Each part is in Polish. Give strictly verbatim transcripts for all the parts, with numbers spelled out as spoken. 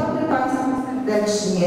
dobry Państwu serdecznie.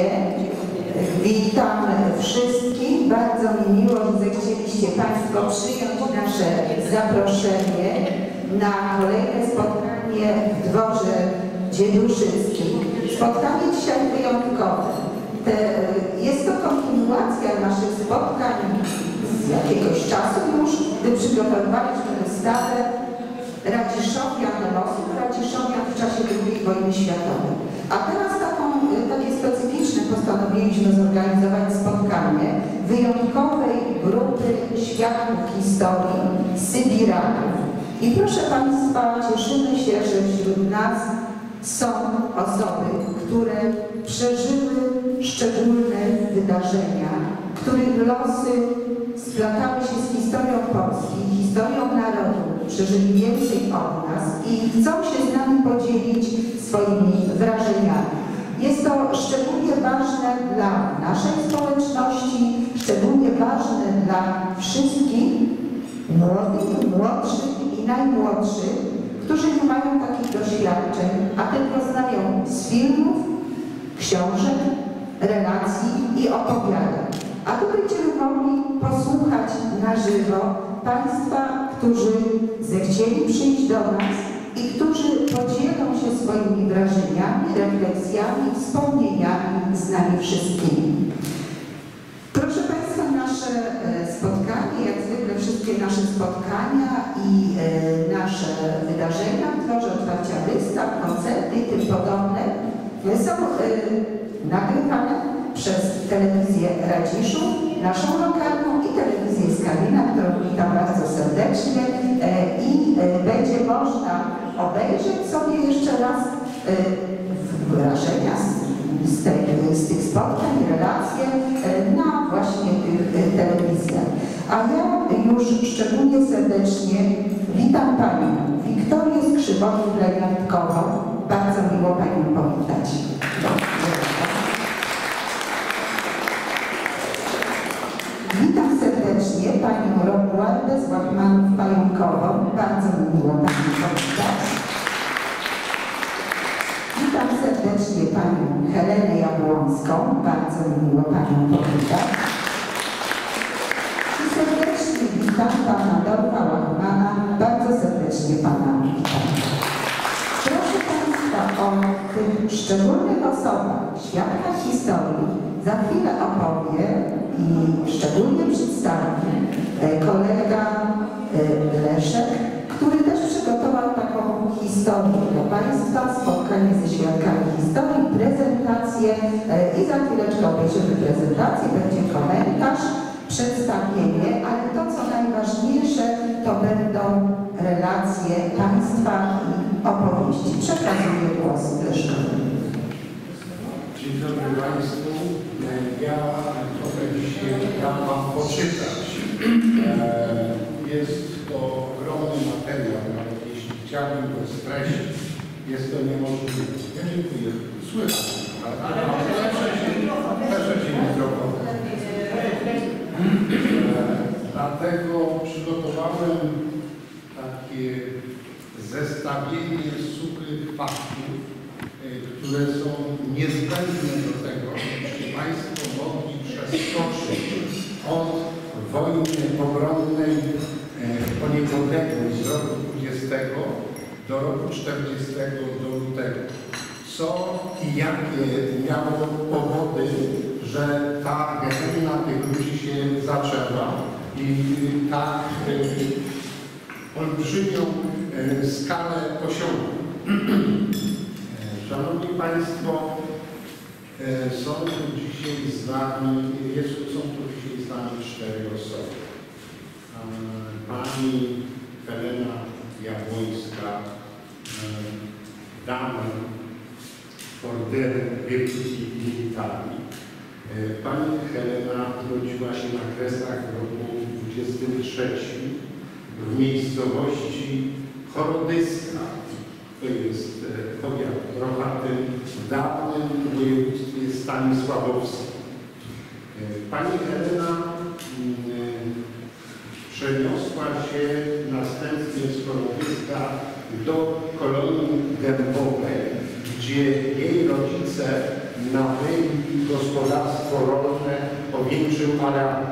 Witam wszystkich. Bardzo mi miło, że zechcieliście Państwo przyjąć nasze zaproszenie na kolejne spotkanie w dworze Dzieduszyckim. Spotkanie dzisiaj wyjątkowe. Te, jest to kontynuacja naszych spotkań z jakiegoś czasu już, gdy przygotowywaliśmy wystawę Radziszowian, losów Radziszowian w czasie drugiej wojny światowej. A teraz taką, takie specyficzne postanowiliśmy zorganizować spotkanie wyjątkowej grupy świadków historii Sybiraków. I proszę Państwa, cieszymy się, że wśród nas są osoby, które przeżyły szczególne wydarzenia, których losy splatały się z historią Polski, historią narodu, przeżyli więcej od nas i chcą się z nami podzielić swoimi wrażeniami. Jest to szczególnie ważne dla naszej społeczności, szczególnie ważne dla wszystkich młodych, młodszych i najmłodszych, którzy nie mają takich doświadczeń, a tylko znają z filmów, książek, relacji i opowiadań. A tu będziemy mogli posłuchać na żywo Państwa, którzy zechcieli przyjść do nas i którzy podzielą się swoimi wrażeniami, refleksjami, wspomnieniami z nami wszystkimi. Proszę Państwa, nasze spotkanie, jak zwykle wszystkie nasze spotkania i e, nasze wydarzenia w dworze otwarcia wystaw, koncerty i tym podobne są e, nagrywane przez telewizję Radziszów, naszą lokalną i telewizję Skalina, którą witam bardzo serdecznie e, i e, będzie można obejrzeć sobie jeszcze raz e, wrażenia z, z, tej, z tych spotkań, relacje e, na właśnie tych e, telewizjach. A ja już szczególnie serdecznie witam Panią Wiktorię Skrzywonik-Lewiatkową. Bardzo miło Panią powitać. Witam serdecznie Panią Romualdę z Łachmanów-Pająkową. Bardzo mi miło Panią powitać. Witam serdecznie Panią Helenę Jabłońską. Bardzo mi miło Panią powitać. I serdecznie witam Pana Dorfa Łachmana. Bardzo serdecznie Pana witam. Proszę Państwa, o tych szczególnych osobach, świadkach historii za chwilę opowie i szczególnie przedstawi kolega Leszek, który też przygotował taką historię dla Państwa, spotkanie ze świadkami historii, prezentację i za chwileczkę obejrzymy prezentację, będzie komentarz, przedstawienie, ale to co najważniejsze to będą relacje Państwa i opowieści. Przekazuję głos Leszkowi. Dzień dobry Państwu. Ja trochę dzisiaj dam Wam poczytać. Jest to ogromny materiał, nawet jeśli chciałbym go streścić, jest to niemożliwe. Ja dziękuję. Słychać. Też się mikrofon. Dlatego przygotowałem takie zestawienie suchych faktów, które są niezbędne do tego, żebyście Państwo mogli przeskoczyć od wojny obronnej po niepodległość z roku dwudziestego do roku czterdziestego do lutego. Co i jakie miało powody, że ta geneza tych ludzi się zaczęła i tak olbrzymią skalę osiągnął. Szanowni Państwo, są tu dzisiaj z nami, jest, są tu dzisiaj z nami cztery osoby. Pani Helena Jabłońska, dama Orderu Virtuti Militari. Pani Helena urodziła się na Kresach w roku dwudziestym trzecim w miejscowości Chorodyska. To jest powiat Rochaty w dawnym województwie stanisławowskim. Pani Helena przeniosła się następnie z Chorodyska do kolonii dębowej, gdzie jej rodzice rodzice nabyli gospodarstwo rolne o większym areale.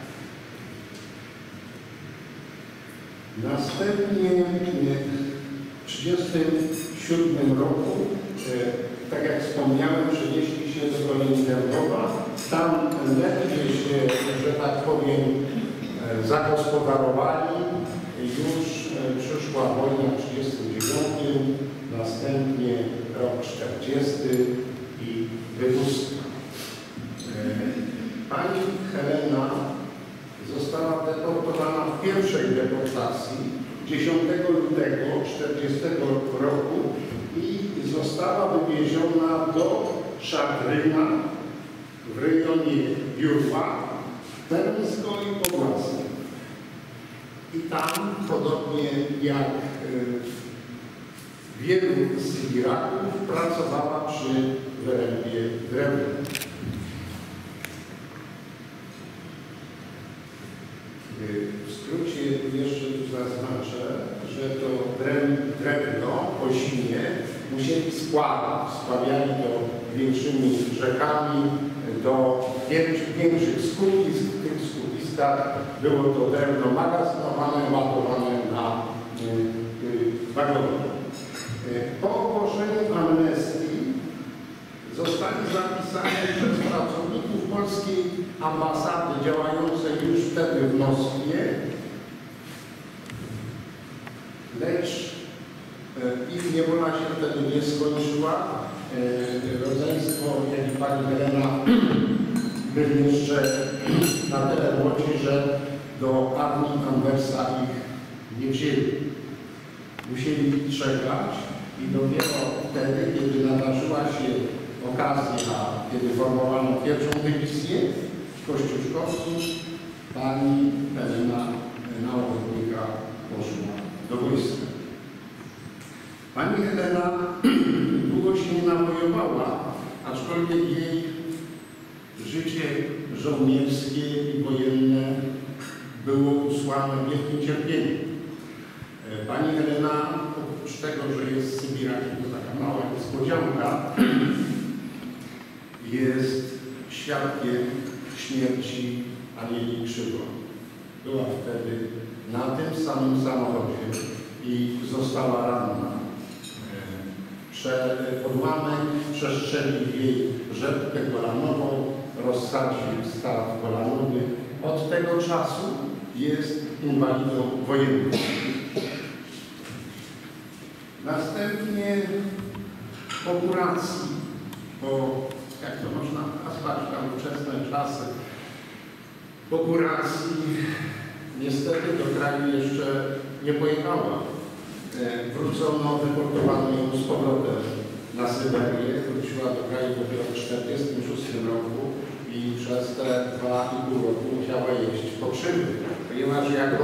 Następnie w tysiąc dziewięćset trzydziestym siódmym roku, tak jak wspomniałem, przenieśli się do Doliny Dębowa. Tam lepiej się, że tak powiem, zagospodarowali. Już przyszła wojna w tysiąc dziewięćset trzydziestym dziewiątym, następnie rok czterdziesty i wywózka. Pani Helena została deportowana w pierwszej deportacji dziesiątego lutego tysiąc dziewięćset czterdziestego roku i została wywieziona do Szadryna w rejonie Jurła, Permsko-Podlasie. I tam, podobnie jak y, wielu Sybiraków, pracowała przy wyrębie drewna. W skrócie jeszcze tu zaznaczę, że to drewno po zimie musieli spławić. Spławiali to większymi rzekami do większych, większych skupisk. W tych skupiskach było to drewno magazynowane, ładowane na wagony. Po ogłoszeniu amnestii zostali zapisani przez pracowników polskiej ambasady działającej już wtedy w Moskwie, lecz ich niewola się wtedy nie skończyła. Rodzeństwo, jak i pani Helena, byli jeszcze na tyle młodzi, że do armii Anwersa ich nie wzięli. Musieli czekać i dopiero wtedy, kiedy nadarzyła się okazja, kiedy formowano pierwszą dywizję kościuszkowców, pani Helena na ochotnika poszła do wojska. Pani Helena długo się nie nawojowała, aczkolwiek jej życie żołnierskie i wojenne było usłane wielkim cierpieniem. Pani Helena, oprócz tego, że jest Sybirakiem, to taka mała niespodzianka, jest świadkiem śmierci Anieli Krzywo. Była wtedy na tym samym samochodzie i została ranna. Prze, odłamek przestrzelił jej rzepkę kolanową, rozsadził staw kolanowy. Od tego czasu jest inwalidą wojenną. Następnie po kuracji, po, jak to można nazwać, tam wczesne czasy, po kuracji niestety do kraju jeszcze nie pojechała. Wrócono, deportowano ją z powrotem na Syberię, wróciła do kraju dopiero w tysiąc dziewięćset czterdziestym szóstym roku i przez te dwa i pół roku musiała jeść pokrzywy, ponieważ jako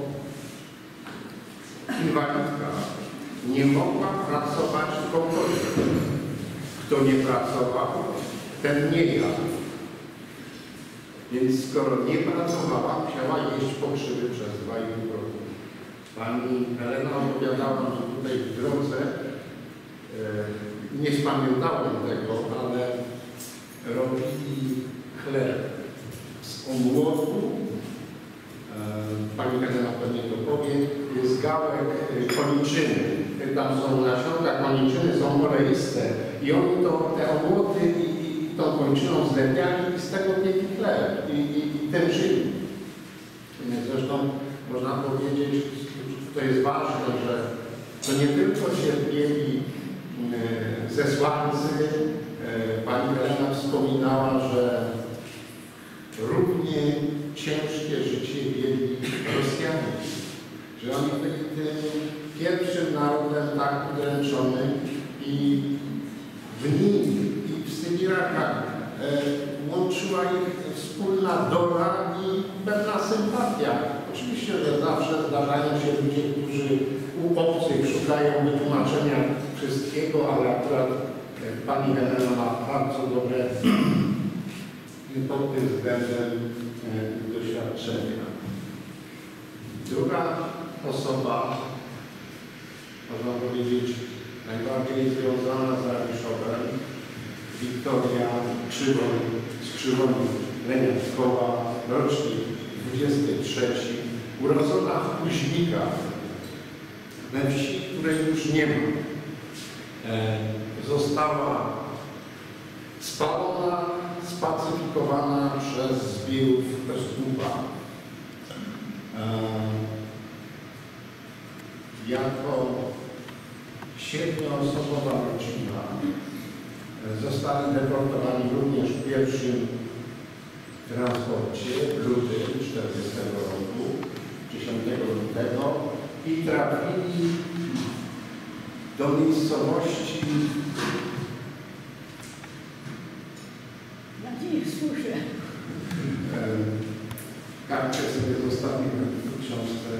inwalidka nie mogła pracować w pokoju. Kto nie pracował, ten nie jadł. Więc skoro nie pracowała, musiała jeść pokrzywy przez dwa i pół roku. Pani Helena opowiadała mi tutaj w drodze, e, nie spamiętałem tego, ale robili chleb z omłotu. E, pani Helena pewnie to powie, jest gałek koniczyny. Tam są nasionka koniczyny, są oleiste i oni to, te omłoty i, i tą koniczyną zlepiali i z tego piekli chleb i, i, i tym żyli. Zresztą można powiedzieć, to jest ważne, że to nie tylko cierpieli zesłańcy. Pani Helena wspominała, że równie ciężkie życie mieli Rosjanie, że oni byli tym pierwszym narodem tak udręczonym i w nim i w Sybirakach łączyła ich wspólna dola i pewna sympatia. Oczywiście, że zawsze zdarzają się ludzie, którzy u obcych szukają wytłumaczenia wszystkiego, ale akurat pani Helena ma bardzo dobre pod tym względem doświadczenia. Druga osoba, można powiedzieć, najbardziej związana z Rabiszowem, Wiktoria Krzywon z Krzywoni Leniackowa, rocznik dwudziesty trzeci, urodzona w Kuźnikach, we wsi, której już nie ma. E, została spalona, spacyfikowana przez zbiorów Peskupa. E, jako siedmioosobowa rodzina zostali deportowani również w pierwszym transporcie w lutym czterdziestego roku, dziesiątego lutego, i trafili do miejscowości. Na dzień słyszę. Kartkę sobie zostawiłem w książce.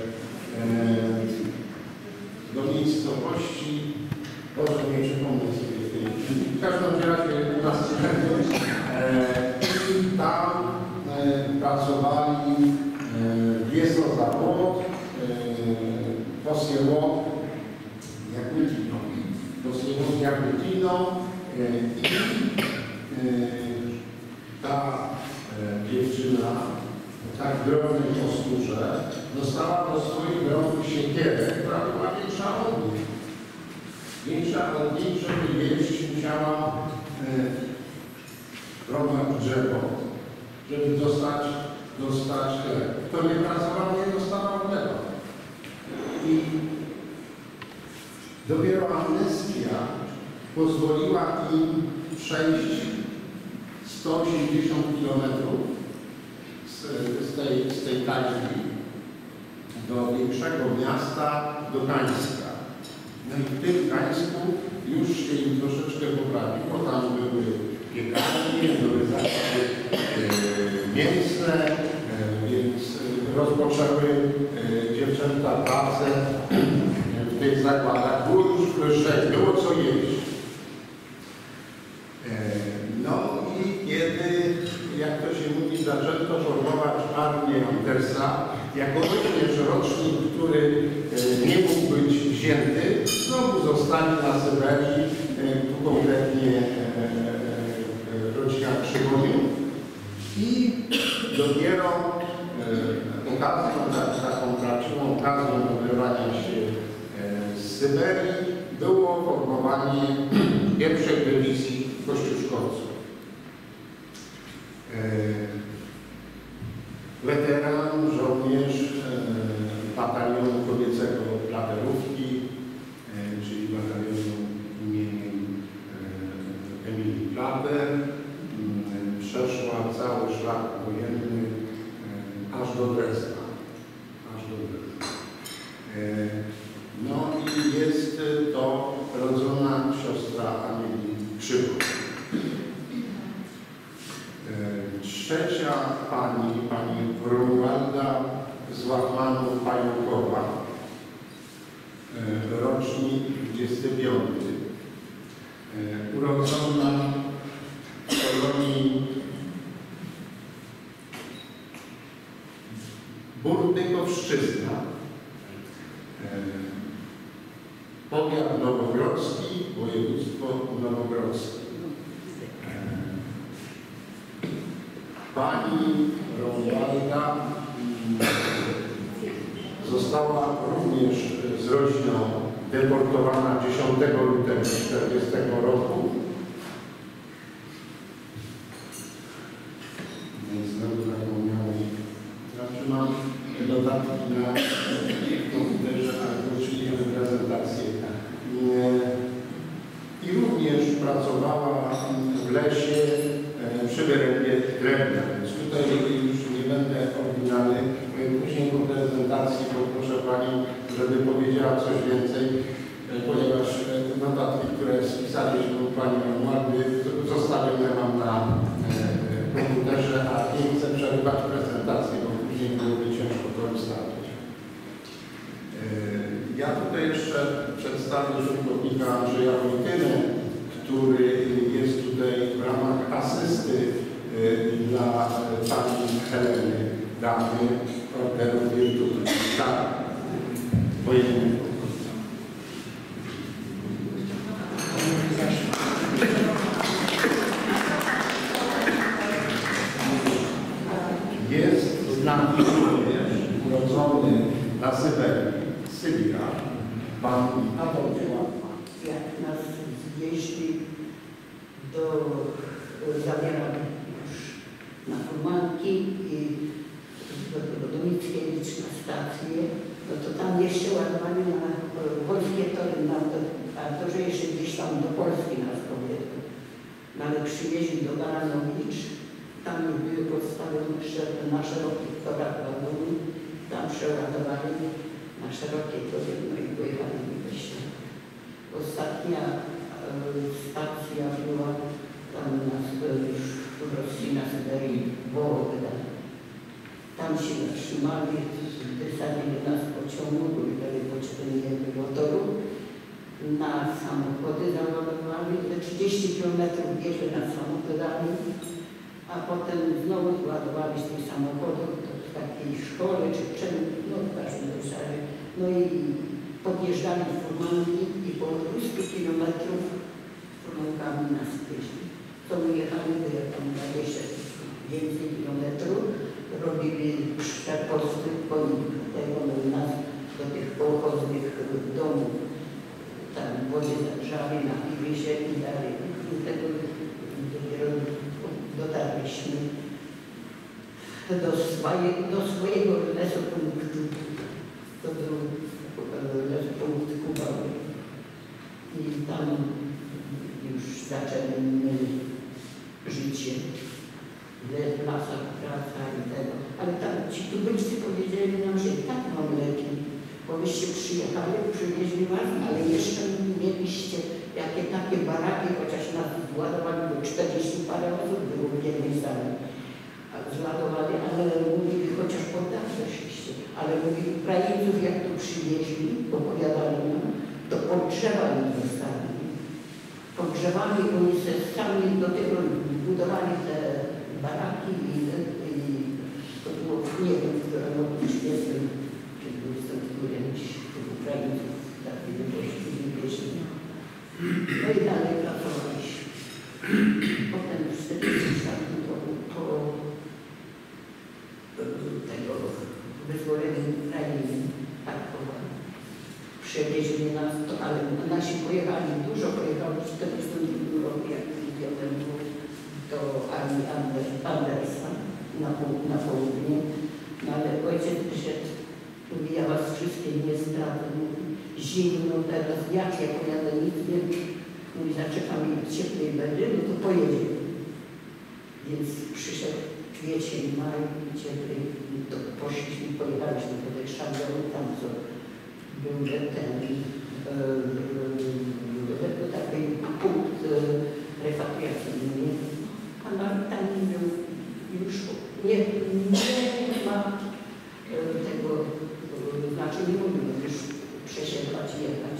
Do miejscowości, Boże, nie przypomnę sobie tej. W każdym razie na Sychenii. I tam e, pracowali e, Wiesozawod, Posieło Jakutino, Posieło Jakutino e, i e, ta e, dziewczyna o tak drobnej posturze dostała do swoich rąk siekierę, która była większa od niej. Większa od niej, żeby jeść, musiała e, rąbać drzewo, żeby dostać, dostać chleb. Kto nie pracował, nie dostawał chleba. I dopiero amnestia pozwoliła im przejść sto osiemdziesiąt kilometrów z, z tej, z tej Taźni do większego miasta, do Gdańska. No i w tym Gdańsku już się im troszeczkę poprawiło, tam były piekarnie, były zakłady e, mięsne, e, więc rozpoczęły e, dziewczęta pracę w tych zakładach. Było już lżej, było co jeść. E, no i kiedy, jak to się mówi, zaczęto formować armię Andersa, jako również rocznik, który e, nie mógł być wzięty, znowu zostali na Syberii, e, tu konkretnie e, rodzina Krzywoniu, i dopiero e, okazją, tak, taką prawdziwą okazją wyrywania się e, z Syberii było formowanie pierwszej dywizji kościuszkowców. E, weteran, żołnierz e, batalionu kobiecego Platerówki, e, czyli batalionu imieniem e, Emilii Plater, przeszła cały szlak wojenny e, aż do Dresna. Aż do Dresna. E, no i jest to rodzona siostra Emilii Krzywon. E, trzecia pani, pani Romualda z Łachmanów Pająkowa, e, rocznik dwudziesty piąty. E, urodzona w kolonii Burdykowszczyzna, powiat nowogrodzki, województwo nowogrodzkie. Pani Romualda została również z rodziną deportowana dziesiątego lutego tysiąc dziewięćset czterdziestego roku. Więc znowu zapomniałem. Znaczy mam dodatki na komputerze, ale uczyniłem prezentację. I również pracowała w lesie przy wyrębie drewna. Więc tutaj już nie będę oryginalny. Później po prezentacji poproszę Panią, żeby powiedziała coś więcej, ponieważ notatki, które spisaliśmy u Pani Romualdy, zostawione mam na komputerze, a nie chcę przerywać prezentację, bo później byłoby ciężko to ustawić. Ja tutaj jeszcze przedstawię żubrownika Andrzeja Wojtynę, który jest tutaj w ramach asysty dla pani Heleny Damy Orderu Virtuti za wojennego. Syberii, Sybira, Banu i Awodzie. Jak nas zwieźli do zabierali już na furmanki i do, do, do Mickiewicz na stację, no to tam jeszcze ładowali na polskie tory, na, a to, że jeszcze gdzieś tam do Polski nas powiedzmy. No ale przywieźli do Baranowicz, tam były podstawione na szerokich torach wagony, tam przeładowali na szerokie tory, no i pojechali do Śląska. Ostatnia e, stacja była tam na, już w Rosji, na Syberii, Wołoda. Tam się zatrzymali, wysadzili nas z pociągu, bo wtedy potrzebnie było toru. Na samochody załadowali, te trzydzieści kilometrów bierze na samochodami, a potem znowu zładowali z tych samochodów w takiej szkole, czy czym, no w każdym razie. No i podjeżdżali furmanki i po dwieście kilometrów furmankami nas wieźli. To my jechali, bo jak tam dwadzieścia więcej kilometrów, robili przepusty po tego nas do tych połchoznych domów. Tam wodzie zagrzali, napili się i dalej. I tego dopiero dotarliśmy do, swoje, do swojego lesopunktu. To był punkt Kubały. I tam już zaczęliśmy życie. W lasach praca i tego. Ale tam ci tubylcy powiedzieli nam, że i tak mam lepiej. Bo wyście przyjechali, przywieźli was, ale jeszcze mieliście jakie takie baraki, chociaż nas zładowali, bo czterdzieści parę osób było w jednej sali. Zładowali, ale mówili, chociaż pod dach weszliście. Ale mówili, Ukraińców jak tu przywieźli, opowiadali nam, to podgrzewali zostawili. Podgrzewali, oni se sami do tego budowali te baraki i, i to było, nie wiem, w którym roku trzydziestym czy dwudziestym którymś tych Ukraińców tak wieźli. No i dalej pracowaliśmy. Potem w czterdziestym czwartym roku po tego wyzwolenia Ukrainy, tak powoli, przewieźli nas, to, ale nasi pojechali, dużo pojechali w czterdziestym drugim roku, jak widziałem, do armii Andersa na, na południe, no ale ojciec wyszedł, mówi, ja was wszystkich nie zdradzę, mówi, zimno teraz, jak ja pojadę, nic nie, mówi, zaczekam i cieplej będzie, no to pojedzie. Więc przyszedł kwiecień, maj, cieplej, to poszliśmy, pojechaliśmy do tej szandony, tam co był ten, e, taki punkt e, repatriacyjny. A tam już nie, nie ma tego, znaczy nie mówimy już przesiedlać, jechać.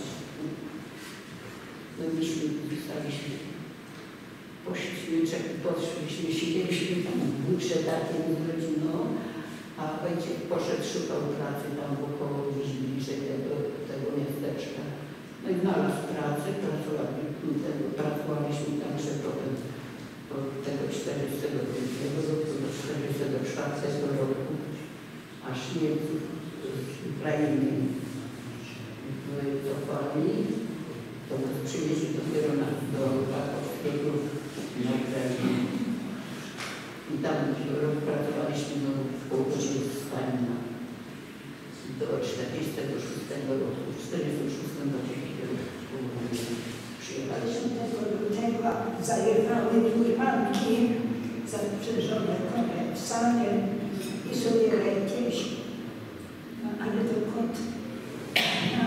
No myśmy zostaliśmy, poszliśmy, poszliśmy, siedzieliśmy tam w butrze takim z rodziną, a ojciec poszedł, szukał pracy tam około gdzieś bliżej tego, tego miasteczka. No i znalazł pracę, pracowali, pracowaliśmy także potem od tego czterdziestego drugiego roku do czterdziestego czwartego roku, aż Niemców z Ukrainy wycofali, to nas przywieźli dopiero na, do Rakowskiego na Ukrainie. I tam rok pracowaliśmy no, w połowie Stalina do czterdziestego szóstego roku, w czterdziestym szóstym roku przyjechaliśmy. Tego zajechały furmanki zaprzężone konie w sanie i sobie jakieś, no, ale dokąd? No,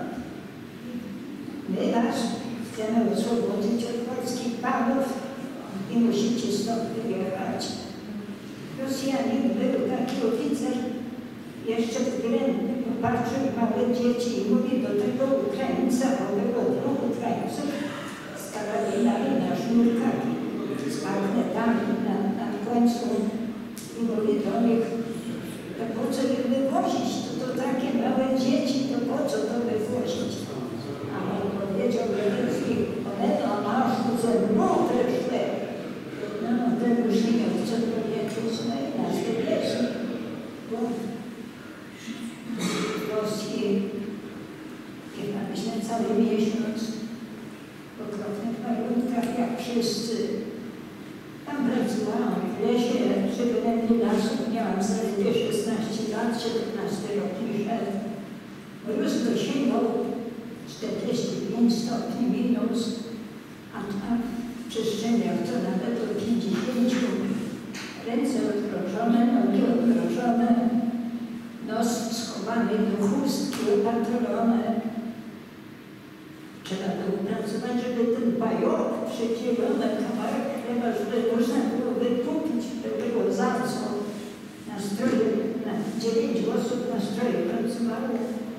my was chcemy oswobodzić od polskich panów i musicie stąd wyjechać. Rosjanin był taki oficer, jeszcze względny, popatrzył małe dzieci i mówi do tego Ukraińca, małego dwóch Ukraińców, z karabinami na sznurkach, z magnetami na, na końcu i mówi do nich, to po co ich wywozić? To, to takie małe dzieci, to po co to wywozić? A on powiedział Lewiński, one to masz ze mną wyszły. No, ten już nie miał co powiedzieć, no i nas to wiesz. Bo wszyscy. Tam pracowałam w lesie, przy wylędnie lasów, miałam zaledwie szesnaście lat, siedemnaście rok szedł. Mróz dosięgał czterdzieści pięć stopni minus, a tam w przestrzeniach to nawet do pięćdziesięciu. Ręce odgrożone, nogi odgrożone, nos schowany do chustki, opatulone. Trzeba było pracować, żeby ten pajok przecielony kawałek chleba, żeby można było wykupić, to było za co. Na stroju, na dziewięć osób na stroju pracowało.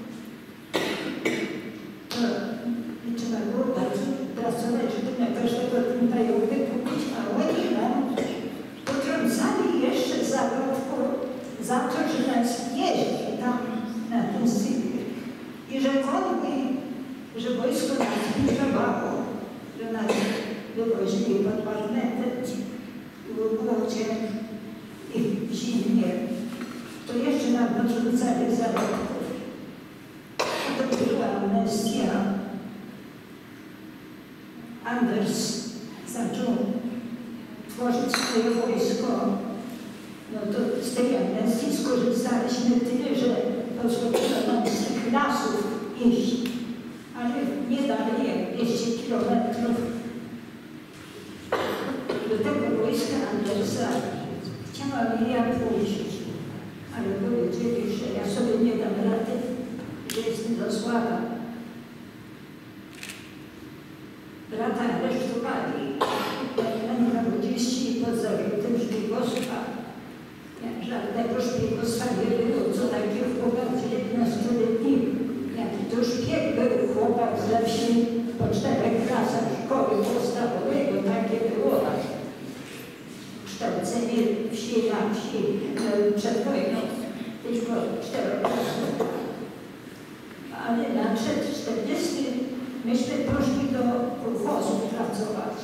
To i trzeba było bardzo pracować, żeby na każdego ten pajok wykupić, a oni nam potrącali jeszcze zarobku za to, że nas jeździ tam na ten Sybir. I że oni, że wojsko nas pilnowało, że nas wywozili pod magnetem w głodzie i w zimnie. To jeszcze nam potrącali zarobków. A to była amnestia. Anders zaczął tworzyć swoje wojsko. No to z tej amnestii skorzystaliśmy tyle, że pozwolono nam z tych lasów iść, ale nie dalej jak dwieście kilometrów. Do tego wojska Andersa chciałam ja pójść, ale powiedzieli, że ja sobie nie dam rady, że jestem za słaba. Brata aresztowali, jak narodziści pod zarzutem szpiegostwa. Żadnego szpiegostwa nie było, co takie chłopak dziewiętnastoletni. Jaki to szpieg był chłopak ze wsi po czterech klasach szkoły podstawowej, bo takie było kształcenie wsi na wsi przed wojną, tylko czteroklasowe. Ale nadszedł czterdziesty, myśmy poszli do kolchozów pracować.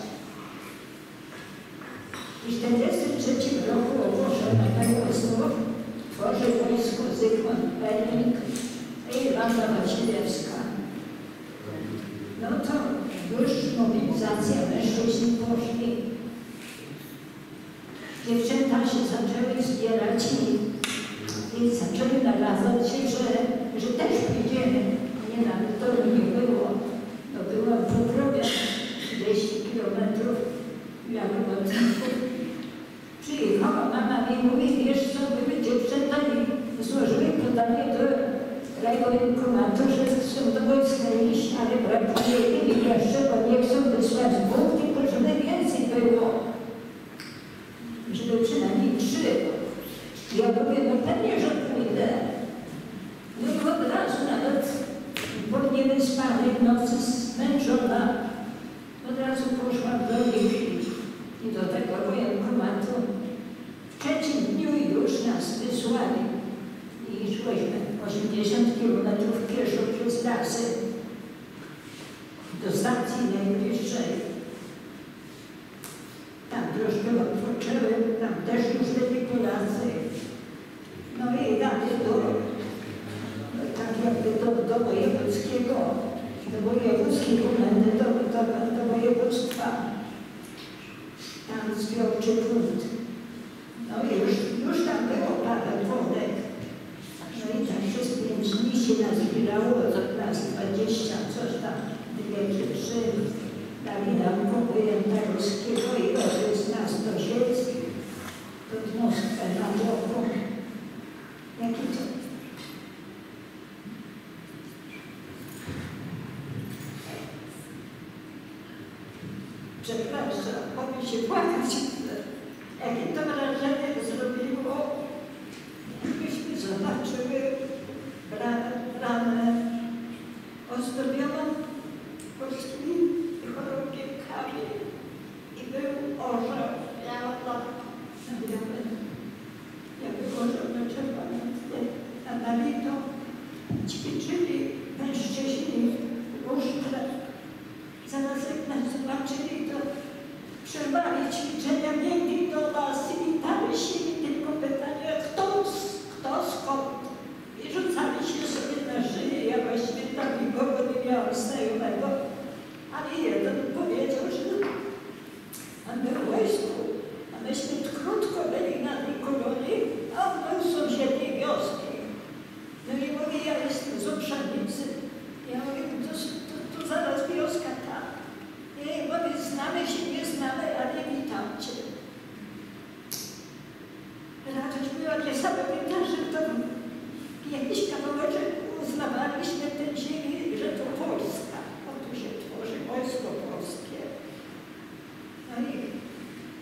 I w tysiąc dziewięćset czterdziestym trzecim roku ogłoszono wojsko, tworzy wojsko Zygmunt Berling i Wanda Wasilewska. No to już mobilizacja mężczyzn poszli. Dziewczęta się zaczęły zbierać i, i zaczęły nagadzać się, że, że też pójdziemy. Nie, nawet to nie było. No było w Wrocławiu trzydzieści kilometrów. Jak od przyjechała mama i mówi, wiesz co, były dziewczęta i złożyły podanie do rajwojenkomatu, że chcą do wojska iść, ale brakuje im jeszcze, bo nie chcą wysłać dwóch, tylko żeby więcej było. Żeby przynajmniej trzy. Ja mówię, no pewnie, że pójdę. No i od razu nawet po niewyspanej nocy zmęczona, od razu poszłam do nich i do tego wojenkomatu. W trzecim dniu już nas wysłali i szłyśmy osiemdziesiąt kilometrów pieszo przez lasy do stacji najbliższej. Tam troszkę odpoczęły, tam też już byli Polacy. No i dalej do, tak jakby do, do wojewódzkiego, do wojewódzkiej komendy, do, do, do województwa. Tam zbiorczy punkt. No i już, już tam było parę wodek. No i tak przez pięć dni się nazbierało, to nas dwadzieścia, coś tam, dwie czy trzy. Dali nam obojętna ruskiego i rozwiedz nas do Siec, pod Moskwę na boku. Jaki to? Przepraszam, mogę się płakać. Jakie to wrażenie zrobiło, jakbyśmy zobaczyły bramę ozdobioną polskimi chorągiewkami i był orzeł, biała na białym, jakby orzeł na czerwonym tle. A dalej to ćwiczyli mężczyźni różne. Zaraz jak nas zobaczyli, to przerwali ćwiczenia, biegli do nas i witali się i tylko pytania, kto, kto skąd. I rzucali się sobie na szyję. Ja właściwie tam nikogo nie miałam znajomego, ale jeden powiedział, że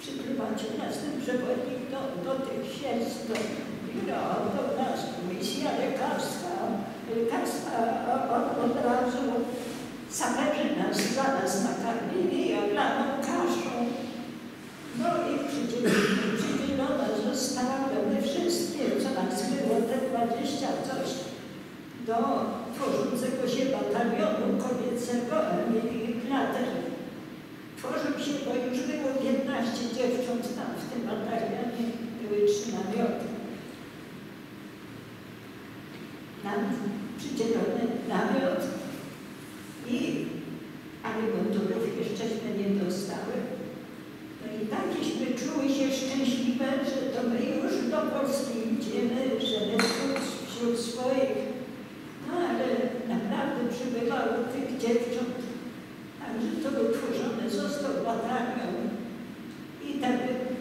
przyprowadził nas ten przewodnik do, do tych siedzb, do biura, do nas komisja lekarstwa, lekarstwa od, od razu saperzy nas, dla nas nakarmili jaglaną kaszą. No i przydzielone zostały my wszystkie, co nas było, te dwadzieścia coś, do tworzącego się batalionu kobiecego Emilii Plater. Tworzył się, bo już było piętnaście dziewcząt tam w tym batalionie, były trzy namioty. Nam przydzielony namiot i ale mundurów jeszcze nie dostały. No i takiśmy czuły się szczęśliwe, że to my już do Polski idziemy, że my wśród, wśród swoich. No ale naprawdę przybywało tych dziewcząt, także to utworzony został batalion i tak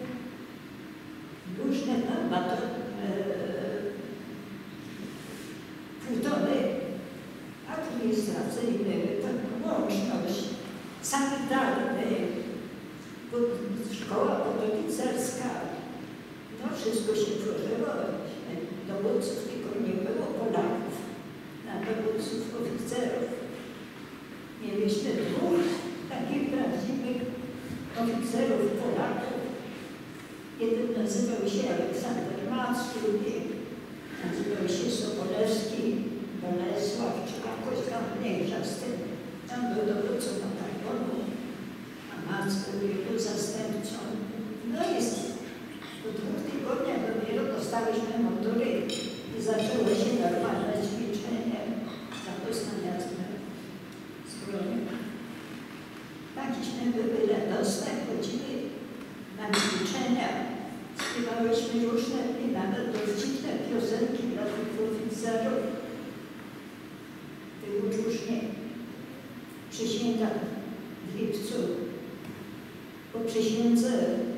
różne tam baton, e, plutony administracyjne, tak, łączność, sanitarny, szkoła podoficerska, no wszystko się tworzyło. Dowódców tylko nie było Polaków, na dowódców oficerów. Mieliśmy dwóch takich prawdziwych oficerów Polaków. Jeden nazywał się Aleksander Mac, drugi nazywał się Sobolewski, Bolesław, czy jakoś tam mniejsza z tym. Tam był dowódcą batalionu, a Mac był jego zastępcą. No i po dwóch tygodniach dopiero dostałyśmy mundury i zaczęło się normalne ćwiczenie zapoznania z bronią. Takiśmy były radosne, chodzili na ćwiczenia, śpiewałyśmy różne i nawet dowcipne piosenki dla tych oficerów. Było różnie. Przysięga w lipcu, po przysiędze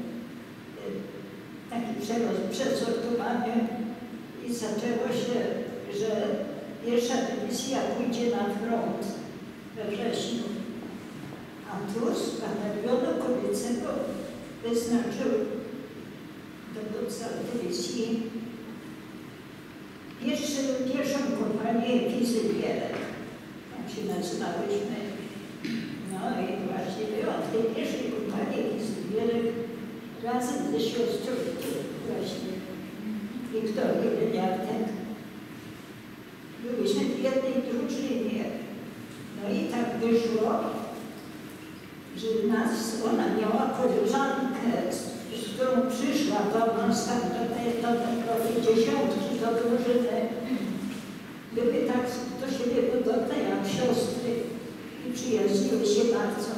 taki przesortowanie i zaczęło się, że pierwsza dymisja pójdzie na front we wrześniu. A tu z batalionu kobiecego wyznaczył dowódca dywizji pierwszy, pierwszą kompanię Fizylierek. Tak się nazywałyśmy. No i właśnie byłam w tej pierwszej kompanii Fizylierek razem ze siostrą właśnie Wiktorią Leniartek. Byłyśmy w jednej drużynie. No i tak wyszło, że nas, ona miała koleżankę, z którą przyszła do nas tam do tej, do tej dziesiątki, do drużyny. Były tak do siebie podobne jak siostry i przyjaźniły się bardzo.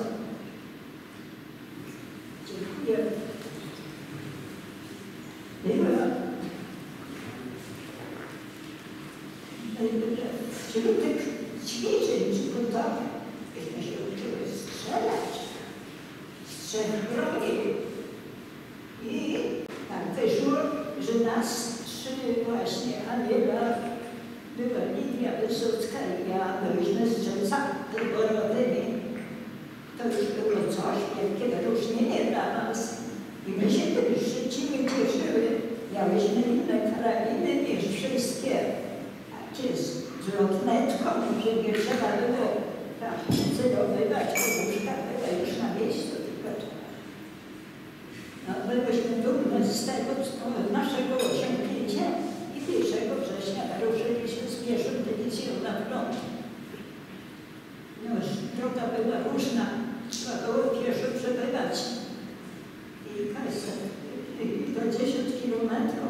Dziękuję. Była wśród tych ćwiczeń przygotowych, myśmy się uczyły strzelać z trzech broni. I tak wyszło, że nas trzy właśnie, Aniela, była Lidia Wysocka i ja, byliśmy strzelcami wyborowymi. To już było coś, wielkie wyróżnienie dla nas. I my się tym szczycimy, cieszyły. Miałyśmy inne karabiny niż wszystkie. Takie z, z lotnetką, że nie trzeba było tak celowywać, bo łóżka była już na miejscu. No, byliśmy dumne z tego, z naszego osiągnięcia i pierwszego września wyruszyliśmy z pierwszą dywizją na front. No, droga była różna, trzeba było pieszo przebywać i dwadzieścia kilometrów.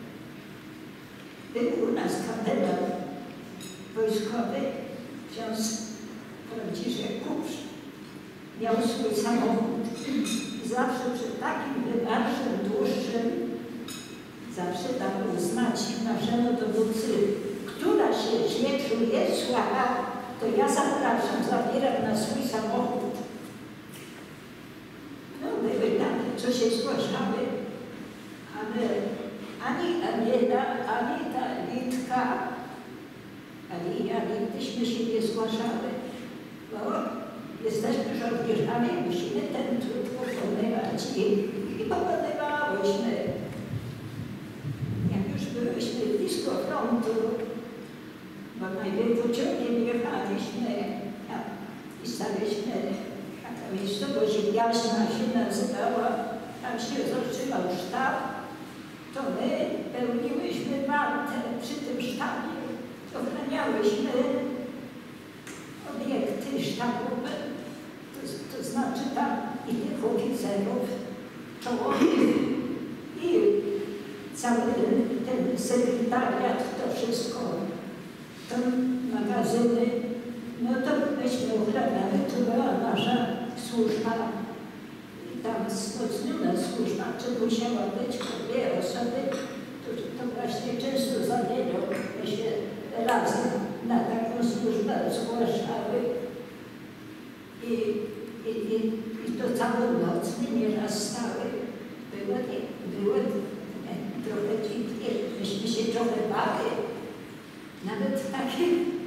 Był u nas kapelan wojskowy, ksiądz Franciszek Kupsz. Miał swój samochód. Zawsze przed takim wymarszem dłuższym zawsze dawał znać naszemu dowódcy, która się źle czuje, słaba, to ja zapraszam, zabieram na swój samochód. No były takie, co się zgłaszały, ale ani Aniela, ani ta Litka, ani ja nigdyśmy się nie zgłaszały, bo jesteśmy żołnierzami, musimy ten trud pokonywać i, i najpierw pociągiem jechaliśmy i staliśmy, taka miejscowość Jasna się nazywała, tam się zatrzymał sztab, to my pełniłyśmy wartę przy tym sztabie, ochraniałyśmy obiekty sztabowe, to, to znaczy tam i tych oficerów czołowych i cały ten, ten sekretariat, to wszystko, to magazyny, no to myśmy ochraniali, to była nasza służba, tam wzmocniona służba, czy musiała być dwie osoby, to, to właśnie często zamieniał się razem na taką służbę zgłaszały i, i, i, i to całą noc nieraz stały. Było, było trochę dziwnie, myśmy się trochę bali. Nawet takie,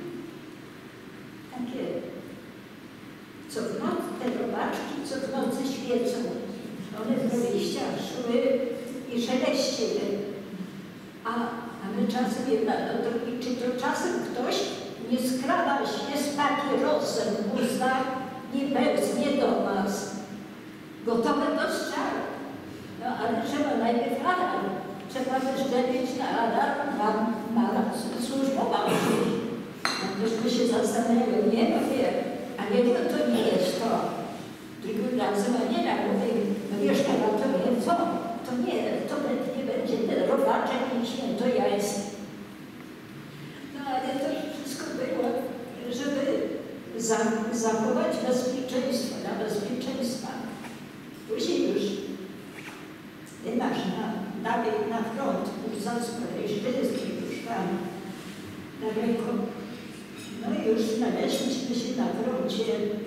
takie, co w nocy, te robaczki, co w nocy świecą, one w wyjściach szły i szeleściły. A, a my czasem jedna, no to, czy to czasem ktoś nie skrada się z papierosem w ustach, nie weźmie do nas. Gotowe do strzału. No ale trzeba najpierw alarm. Trzeba wyszczelić na alarm, na, na służbową. No tośmy się zastanawiały, nie no wie, a nie, no to nie jest to. Drugim razem, a nie na mówię, no wiesz, ale to nie co? To nie, to nie będzie ten robaczek i święto jajskie. No ale to wszystko było, żeby za, zachować bezpieczeństwo, na bezpieczeństwa. Później już nasz na, dalej na front, już zaspoliliśmy już tam daleko. No i już znaleźliśmy się na froncie.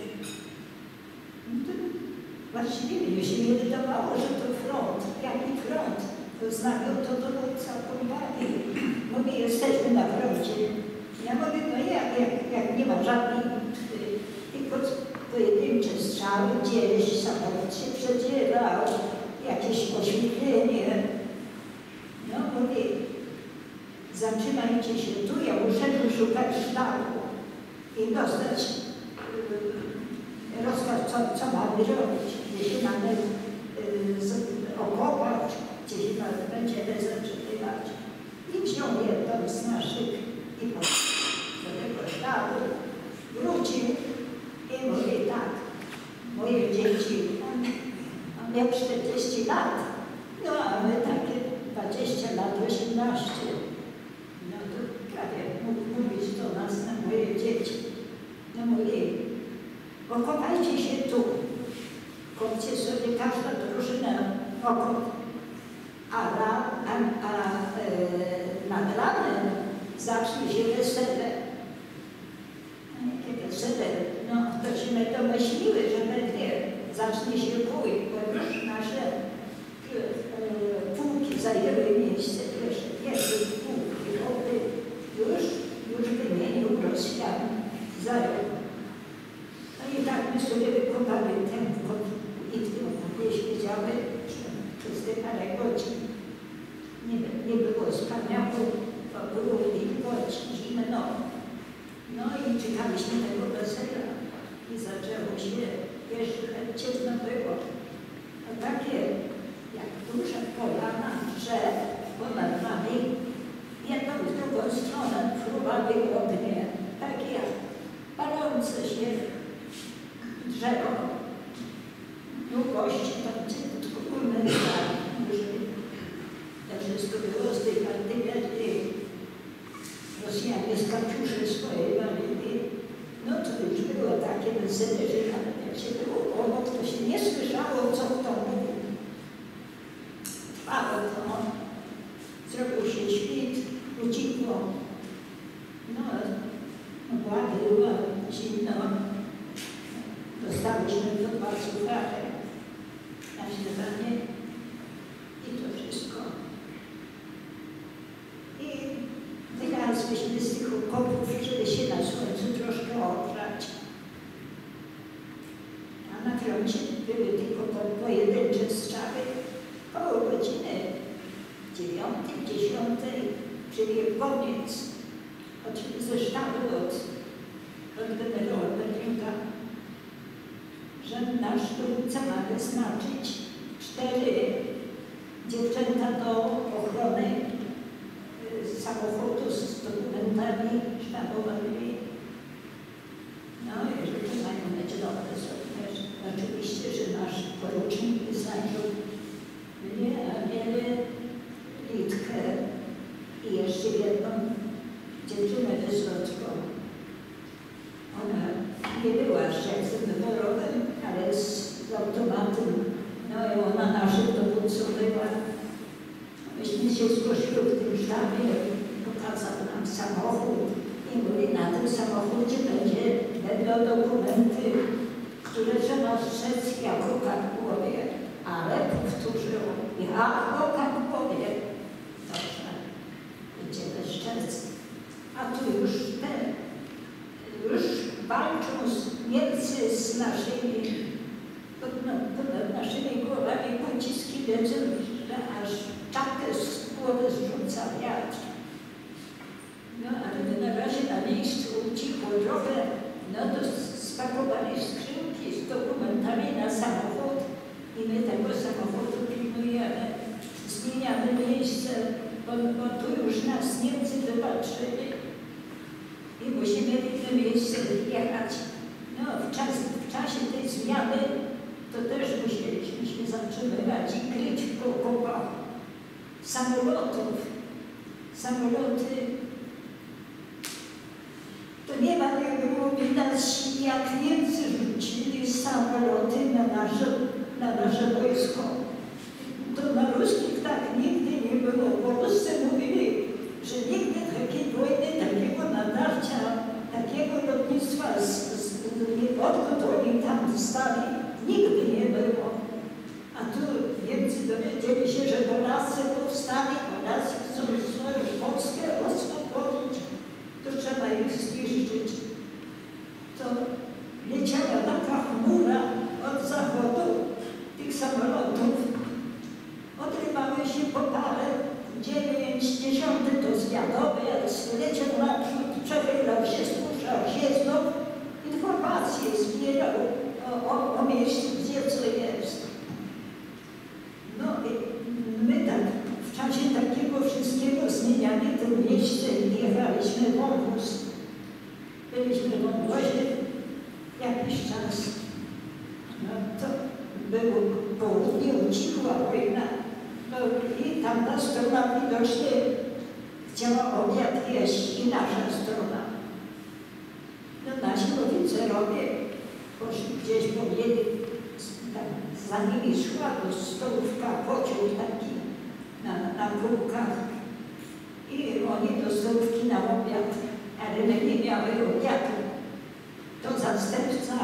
No to właściwie mi się nie wydawało, że to front. Jaki front? To znaczy to dowódca kompanii. Mówię, jesteśmy na froncie. Ja mówię, no jak, jak, jak nie ma żadnej, tylko pojedyncze strzały, gdzieś samolot się przedzierał, jakieś oświetlenie. No mówię, zatrzymajcie się tu, ja muszę szukać sztabu i dostać yy, rozkaz, co, co mamy robić, gdzie się mamy yy, okopać, gdzie się mamy będziemy zatrzymywać. I wziął jedną z naszych i do tego sztabu wrócił i mówi tak, moje dzieci, on, on miał czterdzieści lat, no a my takie dwadzieścia lat, osiemnaście. No to prawie mógł mówić do nas na moje dzieci. No mówi, okopajcie się tu, kopcie sobie każda drużyna okop, a, na, a, a e, nad ranem zacznie się wesele. A jakie wesele? No to się my domyśliły, że będzie, zacznie się bój, bo już nasze e, pułki zajęły miejsce, pierwsze, pierwsze pułki, chłopy już, już wymienił Rosjan, zajął. No i tak my sobie wykopali ten kot i w tym kopie siedziały przez te parę godzin. Nie, nie było spania, bo było wilgoć, zimno. No i czekaliśmy tego wesela i zaczęło się, jeszcze ciemno było. A takie jak duże kolana drzew ponad nami, jedną w drugą stronę fruwały ognie, takie jak palące się drzewo. Długości tam tylko kulmentami. To wszystko było z tej artylerii. Rosjanie z katiuszy swojej walili. No to już było takie wesele, że jak się było obok, to się nie słyszało, co kto mówił. Trwało to. Zrobił się świt, ucichło. No, mgła była, zimno. Dostałyśmy do dwa suchary na śniadanie i to wszystko. I wylazłyśmy z tych okopów, żeby się na słońcu troszkę ogrzać. A na froncie były tylko pojedyncze strzały koło godziny dziewiątej, dziesiątej, czyli koniec. Oczywiście ze sztabu od, od generała Berlinga, że nasz dowódca ma wyznaczyć cztery dziewczęta do ochrony y, samochodu z dokumentami sztabowymi. No i że to mają być dobre sobie. Oczywiście, że nasz porucznik wyznaczył mnie, a wiele Litkę i jeszcze jedną dziewczynę wysocką. Ona nie była szczęsnym wyborowym, ale z, z automatem. No i ona naszym dowódcą była. Myśmy się zgłosiły w tym sztabie, pokazał nam samochód i mówi, na tym samochodzie będzie, będą dokumenty, które trzeba strzec jako kartłowie, ale powtórzył, jako kartłowie. Dobrze, będziemy strzec. A tu już ten, już walczą z Niemcy z naszymi, pod, pod naszymi głowami pociski lecą, że aż czapkę z głowy zrzuca wiatr. No ale my na razie na miejscu ucichło drogę, no to spakowali skrzynki z dokumentami na samochód i my tego samochodu pilnujemy, zmieniamy miejsce, bo, bo tu już nas Niemcy wypatrzyli i musimy w inne miejsce jechać. No w, czas, w czasie tej zmiany to też musieliśmy się zatrzymywać i kryć w kołkach samolotów. Samoloty, to nie ma jak było widać, jak Niemcy rzucili samoloty na nasze, na nasze wojsko. To na ruskich tak nigdy nie było. Polscy mówili, że nigdy takiej wojny, takiego nadarcia, takiego lotnictwa z, z, odkąd oni tam stali, nigdy nie było. A tu Niemcy dowiedzieli się, że Polacy powstali, Polacy chcą swoją Polskę oswobodzić, to trzeba ich zniszczyć. To leciała taka chmura od zachodu tych samolotów, odrywały się po parę, dziewięć, dziesiąty to zwiadowy, jak leciał naprzód, przechylał się, spuszczał się znów, informacje zbierał o, o, o miejscu, gdzie co jest. No i my tak w czasie takiego wszystkiego zmieniali to miejsce i jechaliśmy w obóz. Byliśmy w obozie jakiś czas. No to było południe, ucichła wojna. No i tamta strona widocznie chciała obiad jeść i nasza strona. No nasi oficerowie poszli gdzieś pomiędzy, za nimi szła do stołówka pociąg taki na, na kółkach i oni do stołówki na obiad, ale my nie miały obiadu. To zastępca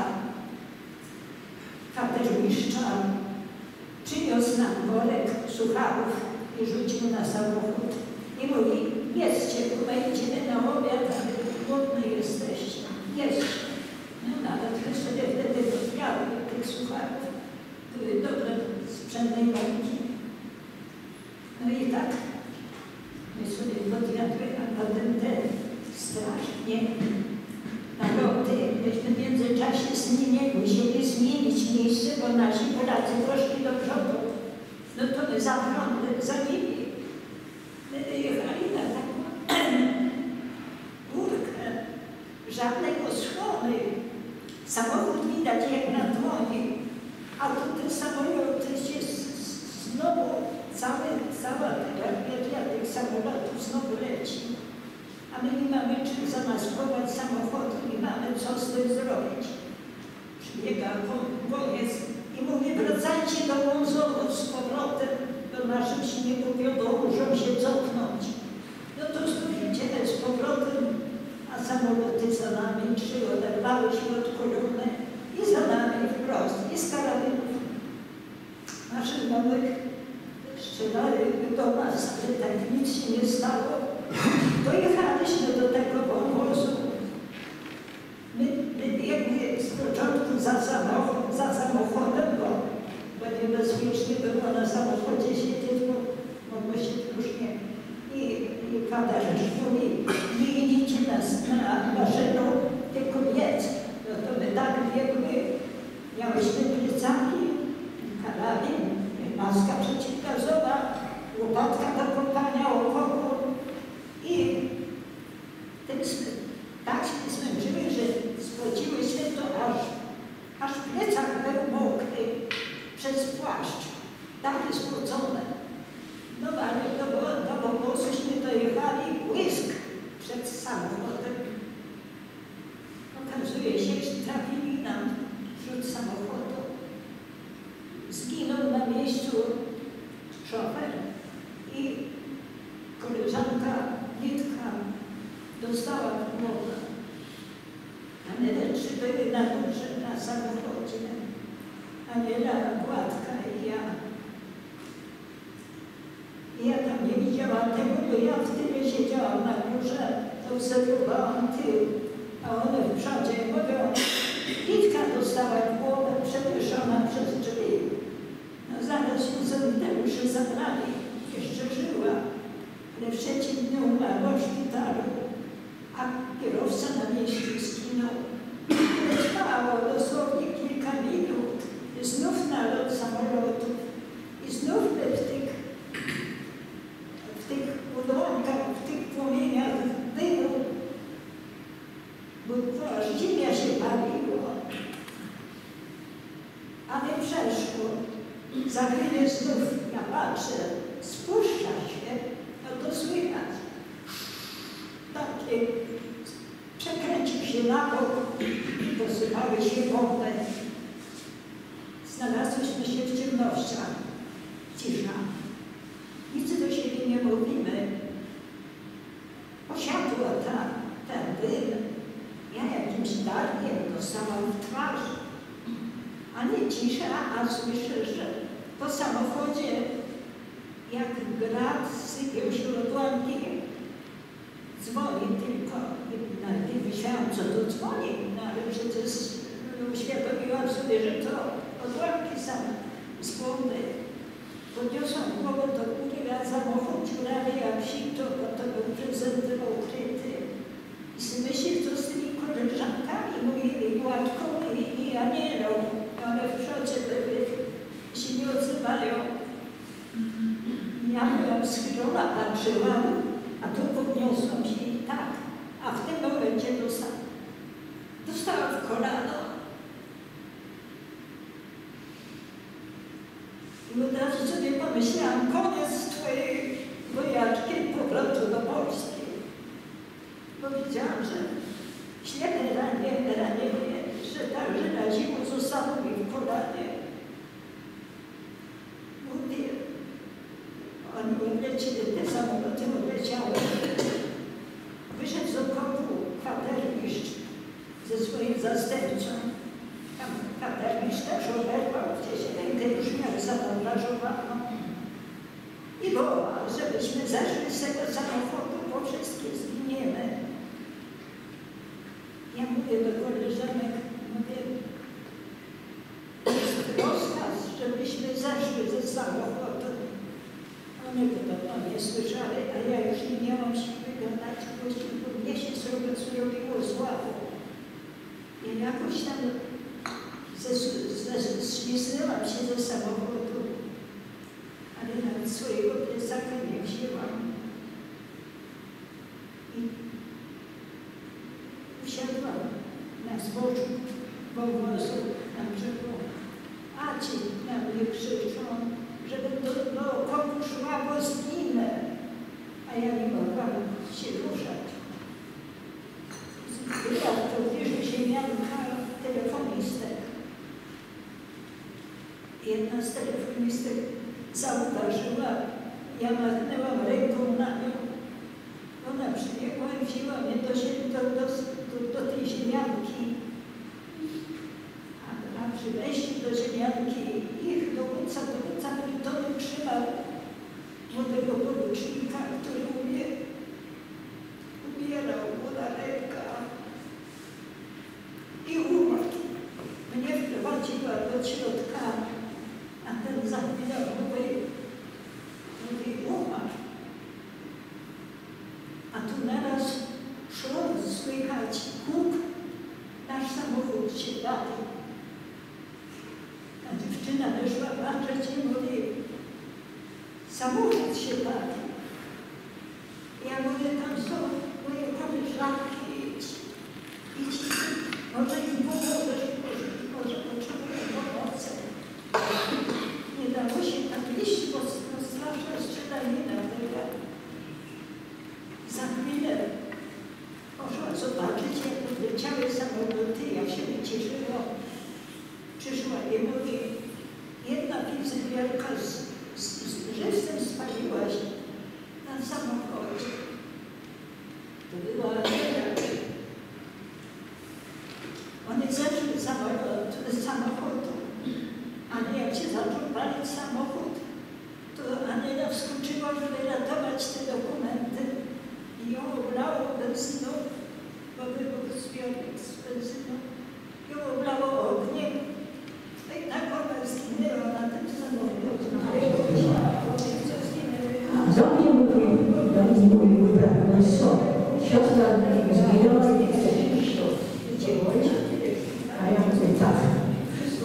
katermistrza przyniósł nam worek sucharów i rzucił na samochód i mówi, jedzcie, bo będziemy na obiad, ale głodni jesteście, jedzcie. No nawet my sobie wtedy podmiały tych sucharów, były dobre sprzętnej mąki. No i tak my sobie podjadły, a potem te strasznie naloty, myśmy w międzyczasie z nimi musieli zmienić miejsce, bo nasi Polacy poszli do przodu. No to my za prądem, za nimi. My wyjechali na taką górkę, żadnej osłony. Samochód widać jak na dłoni, a tu te samoloty się znowu, całe, cała tragedia tych samolotów znowu leci. A my nie mamy czym zamaskować samochodu, nie mamy co z tym zrobić. Przybiega wojec i mówi, wracajcie do Łązowu z powrotem, bo naszym się nie powiodło, muszą się cofnąć. No to idziemy z powrotem, a samoloty za nami, trzy oderwały się od kolumny i za nami wprost, i z karabinów. Naszych nowych strzelali do nas, ale tak nic się nie stało. Dojechaliśmy do tego wąwozu. My, my biegli z początku za, samochod, za samochodem, bo, bo niebezpiecznie było na samochodzie siedzieć, bo mogło się różnie. I, i kawalerz mówi, nie idziecie nas na maszyną, tylko biec. No to my tak biegły, miałyśmy plecaki, karabin, maska przeciwgazowa, łopatka do kopania okopu i tyśmy, tak się zmęczyły, że spociły się to aż, aż plecak był mokry przez płaszcz, takie spocone. No ale do, do obozuśmy dojechali, błysk przed samochodem. Okazuje się, że trafili nam wśród samochodu. Zginął na miejscu szofer i koleżanka Litka dostała w głowę. Aniela trzy były na górze na samochodzie. Aniela, Gładka i ja. I ja tam nie widziałam tego, bo ja w tyle siedziałam na górze, obserwowałam tył, a one w przodzie mówią, Litka dostała w głowę, przewieszona przez drzwi. No zaraz ją sanitariusze zabrali, jeszcze żyła, ale w trzecim dniu umarła w szpitalu, a kierowca na mieście zginął. Trwało dosłownie kilka minut, znów nalot samolotów i znów w tych, w tych ułomkach, w tych płomieniach dymu, bo aż ziemia się paliła, ale przeszło. Za chwilę znów ja patrzę, spuszcza się, no to słychać. Takie przekręcił się na bok, posypały się wody. Znalazłyśmy się w ciemnościach. Cisza. Nic do siebie nie mówimy. Posiadła ta, ten dym. Ja jakimś darkiem dostałam w twarz. A nie cisza, a słyszę, że po samochodzie jak grad sypią się odłamki. Dzwoni tylko. Najpierw myślałam, co to dzwoni, no ale przecież uświadomiłam sobie, że to odłamki same z bomby. Podniosłam głowę do góry, a samochód dziurawy jak sito, bo to był prezentem ukryty. I sobie myślę, co z tymi koleżankami mówili, Gładką i, i Anielą, one w przodzie były, się nie odzywają. Ja byłam schylona, patrzyłam, a tu podniosłam się i tak. A w tym momencie dostałam, dostałam w kolano. I od razu sobie pomyślałam, koniec twojej wojaczki powrotu do Polski. Bo widziałam, że ślepе ranienie, ranienie, że także na zimę zostało mi w kolanie. Mówię, oni odlecieli, te samoloty odleciały. Wyszedł z okopu kwatermistrz ze swoim zastępcą. Tam kwatermistrz też oberwał gdzieś rękę, już miał zabandażowaną. I woła, żebyśmy zeszli z tego samochodu, bo wszystkie zginiemy. Ja mówię do koleżanek, mówię, jest rozkaz, żebyśmy zeszli ze samochodu. One podobno nie słyszały, a ja już nie miałam siły gadać, bo mnie się zrobiło złapo. I jakoś tam ślizgnęłam się ze samochodu, ale nawet swojego plecaka nie wzięłam. I usiadłam na zboczu wąwozu na brzegu. A ci na mnie krzyczą, żebym do, do okopu szła, bo zginę. A ja nie mogłam się ruszać. Zbyłam to bierze ziemianka telefonistek. Jedna z telefonistek zauważyła, ja machnęłam ręką na nią. Ona przybiegła i wzięła mnie do, do, do, do, do tej ziemianki. A, a przy wejściu do ziemianki ich dowódca, dowódca plutonem trzymał młodego porucznika, który umie, umierał, młoda ręka. I umarł. Mnie wprowadziła do środka, a ten za chwilę mówi, mówi umarł. samochód się pali. Ja mówię, tam są moje koleżanki, idź, idź, może im pomożesz, może, może potrzebują pomocy. Nie dało się tam iść, bo straszna strzelanina była. Za chwilę poszła zobaczyć, jak leciały samoloty, jak się wycieszyło. Przyszła i mówi, jedna fizykierka z, z, z żywcem spaliła się na samochodzie. To była Aneta. One zeszły z samolotu, z samochodu, ale jak się zaczął palić samochód, to Aneta wskoczyła, żeby ratować te dokumenty i ją oblało benzyną, bo był zbiornik z benzyną, ją oblało ogniem. I tak ona zginęła na tym samochodzie. Do mnie mówi, do mnie mówi mój brat, no i co? Siostra zginęła i chce iść to. A ja mówię, tak, wszystko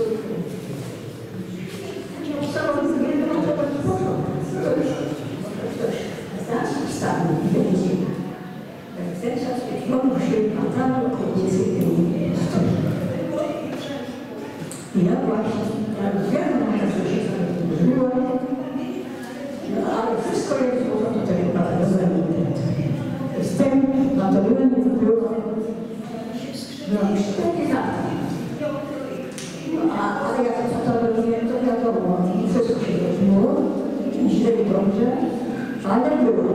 ja wstałam z gry, no to tak poszło. Ktoś znaczy wstanie i będzie. Ten czas pomóż się patało kobiety i ja właśnie, ja wiem, że to się zdarzyło, no ale wszystko jest było tutaj bardzo zamknięte. Jestem naturalny wpływ na cztery lata. No, a, ale jak to robiłem, to wiadomo, wszystko się robiło, źle i dobrze, ale było.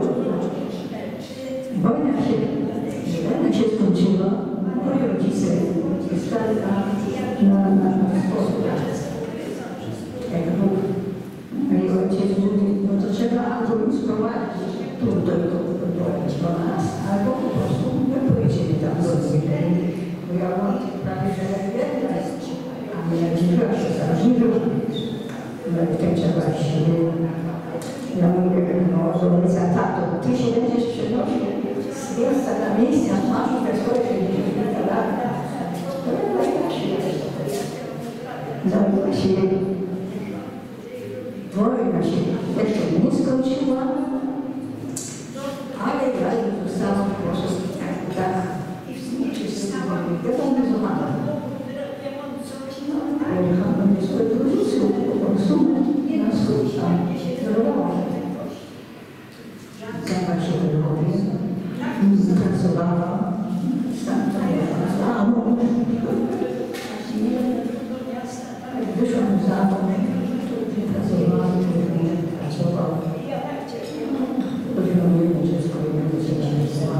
Wojna się, wojna się skończyła, moi rodzice stali na, na, na sposób. Jak Bóg, mój ojciec mówi, no to trzeba albo już sprowadzić tu do doprowadzić do nas, albo po prostu my pojedziemy tam do Izraela. Bo ja mam prawie, że jedna jest, a nie jak nie była, że zaraz nie była. No i tak trzeba się, ja mówię, no do ojca, tato, ty się będziesz przenosił z miejsca na miejsce, a masz te swoje sześćdziesiąt lat. To ja się jest. Zabiła się, wojna się jeszcze nie skończyła, ale ja już zostałam po prostu tak demobilizowana. Pojechałam do swojego rodzicu, po prostu na wschód, tam zrobiłam. Zajmowała się tym, pracowała, stamtąd pracowałam. Wyszłam za mną, pracowałam, pracowałam. Chodziłam jedno dziecko, jedno dziecko,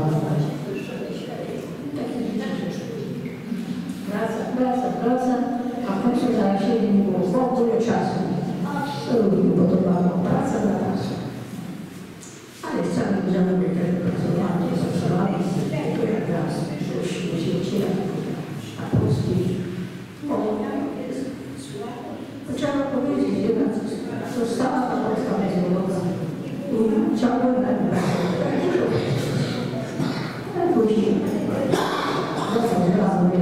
praca, praca, praca, a w końcu za siebie nie było w ogóle czasu. Absolutnie podobała praca na pracy. Ale z całym grzałem też pracowałam, nie pracowałam, tylko jak raz, już świeciła, a polskiej, bo trzeba powiedzieć, jedna została ta Polska bezwolona i ciągle na ale później zacząłem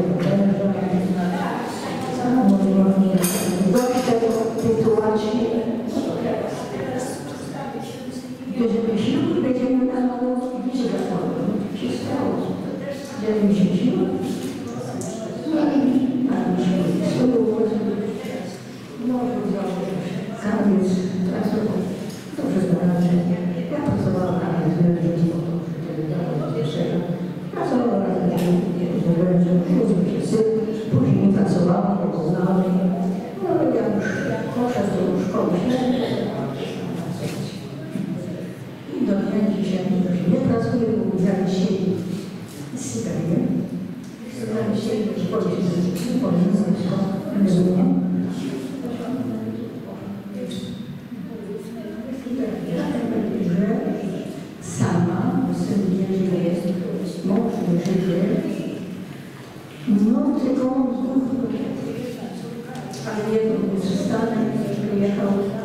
dość tego sytuacji, jeżeli sił będziemy na nowo widzieć, jak się stało. Dzielimy się sił, mamy się swoją uwagę, może założyć kamiec, pracował, dobrze znalazłem. Ja pracowałam na tym, że nie było wtedy dało pierwszego. Pracowałam razem z nim, urodził się syn, później pracowałam, poznałam. No ja już poszedł do szkoły średniej, i do dnia dzisiaj nie pracuję, bo udziałem się z Syberią. Udziałem się w szkole fizycznej, po niemiecku, rozumiem. Sama, syn wie, że jest, mąż nie żyje, no tylko on znów, ale jedno nie zostanę, przyjechał